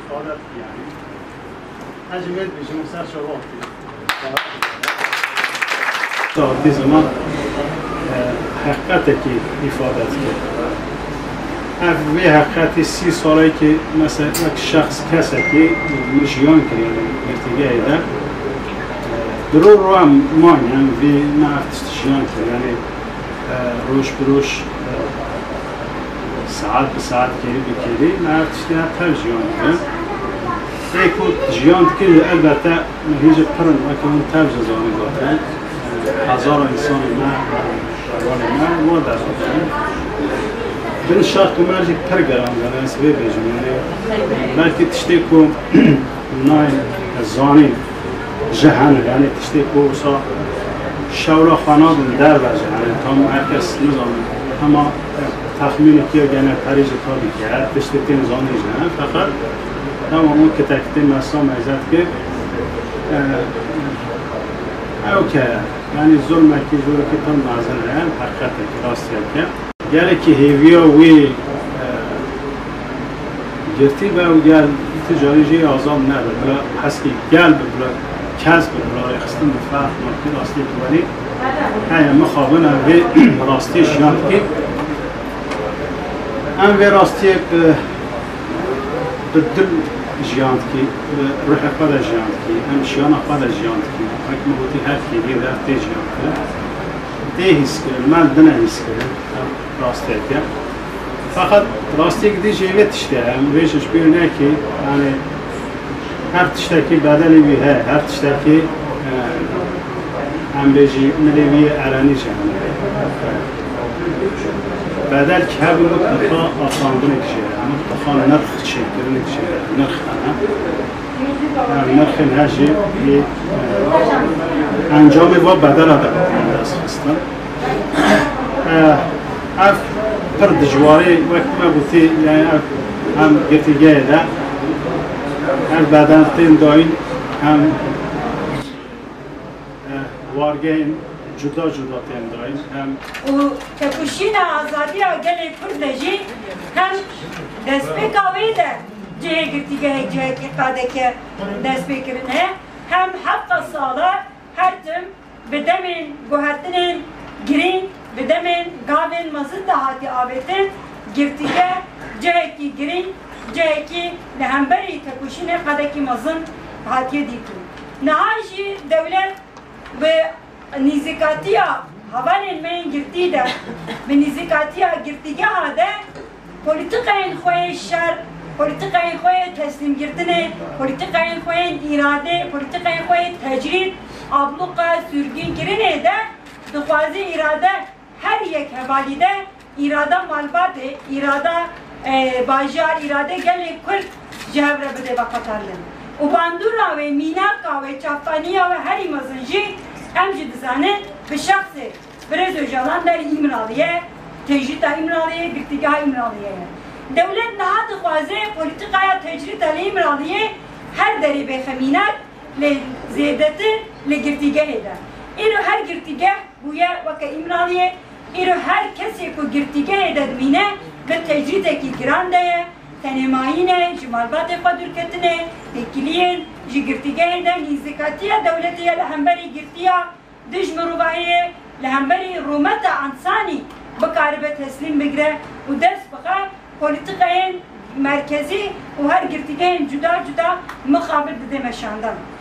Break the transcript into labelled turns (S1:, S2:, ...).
S1: استفاده يعني اجمد بيجون سر شواطئ تا زمان حقیقت که ifade کرد. اوی حقیقت 30 ساله که مثلا یک شخص کسی که مشیان کرده ارتگاه ایده درو رو هم مانیم وی نفتش شیان کرد یعنی روش بروش ساعت به ساعت کردی بکردی نفتش دیگه تر جیان کرد ایکو جیان کرد البته هیچ پرن وکمون تر جزانی داده هزار انسان ما روان ما در آن دن شرط مرجی پر گرام دارن سوی بیجونه بلکه تشتی کو نای زانی جهان یعنی تشتی کو سا شولا خانه در جهان تام هرکس نظام اما تخمینی که گنه پریج کاری کرد تشتی تین زانی جهان فقط تمام که تکتی مسا مزد که اوکی یعنی ظلم کی زور کی تام نازل ہے حقیقت کی راست ہے گله که هیویا وی گرتی و گل تجاری جی آزام نده بلا حسکی گل بلا کسب بلا رخصتن بفرق ممکن راستی کنی های مخابنه وی راستی شیان کی ام وی راستی به دل جیاند کی روح خود جیاند کی ام شیان خود جیاند کی حکم بودی هر کی دیگر تی جیاند کی تی حس کرد من دنه حس کرد راستی که فقط راستی که دیگه تشته هم ویشش بیرونه که یعنی هر تشته که بدلی وی ها هر تشته که هم بیجی ملیوی علنی جهنه بدل که هر بود بخوا آسانگونه کشه اما بخوا نرخ چکرونه کشه نرخ نرخ هجی انجام با بدل آدم دست خستن اف پر دجواری وقت ما بودی یعنی هم گرتیگه ده هم بدن تیم داین هم وارگین جدا جدا تیم داین هم
S2: و تکوشین آزادی آگل کردجی هم دست بکاوی ده جه گرتیگه جه که قاده که دست بکرنه هم حق ساله هر تم بدمین گوهرتنین گرین بدمن گاوین مزد دهاتی آبتن گرتیگه جایی کی گرین جایی کی نهمبری تکوشین قدکی مزن هاتی دیتو نهایشی دولت به نیزکاتیا هوان من گرتی ده به نیزکاتیا گرتیگه هاده پولیتیکای خوی شر پولیتیکای خوی تسلیم گرتنه پولیتیکای خوی اراده پولیتیکای خوی تجرید ابلوقا سرگین کرنه ده دخوازی اراده هر یک حوالیده اراده مالباته اراده باجار اراده گلی کرد جهبره بده با قطرلن و باندورا و میناکا و چاپانیا و هری مزنجی امجد زانه به شخص برزو جلان در امرالیه تجریت امرالیه گرتیگاه امرالیه دولت نهاد خوازه پولیتیقای تجریت امرالیه هر دری به خمینات لزیدت لگرتیگاه ده اینو هر گرتیگاه بویا وکه امرالیه ایرو هر کسی که گرتیگه دادمینه به تجرید کی گرانده تنمایینه جمالبات قدر کتنه تکیلین جی گرتیگه دن نیزکاتیه دولتیه لهمبری گرتیه دج مروبایه لهمبری رومت انسانی بکاربه تسلیم بگره و دست بخواه پولیتیقین مرکزی و هر گرتیگه جدا جدا مقابل بده مشاندن